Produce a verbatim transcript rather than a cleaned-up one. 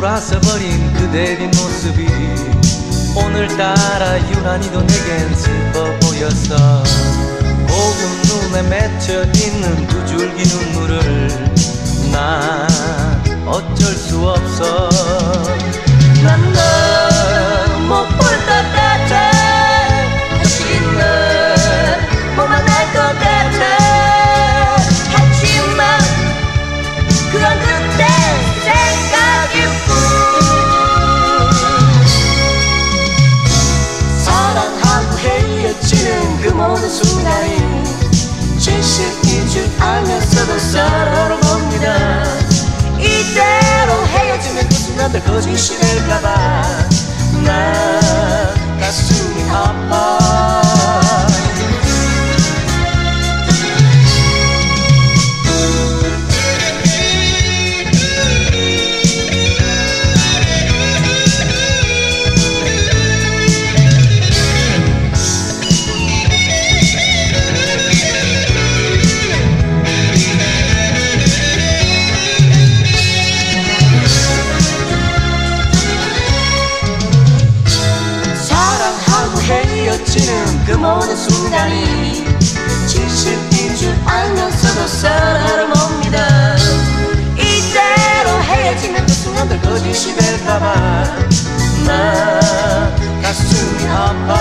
돌아서버린 그대 뒷모습이 오늘따라 유난히도 내겐 슬퍼 보였어. 고운 눈에 맺혀있는 두 줄기 눈물을 난 어쩔 수 없어. 난 널 못 볼 것 같아. 다시는 못 만날 것 같아. 하지만 그건 그때 생각일뿐. 사랑하고 헤어지는 그 모든 순간이 진실인 줄 알면서도 서로를 봅니다. 이대로 헤어지면 그 순간들 거짓이 될까봐 난 가슴이 아파. 헤어지는 그 모든 순간이 진실인 줄 알면서도 서로를 봅니다. 이대로 헤어지면 그 순간들 거짓이 될까봐 난 가슴이 아파.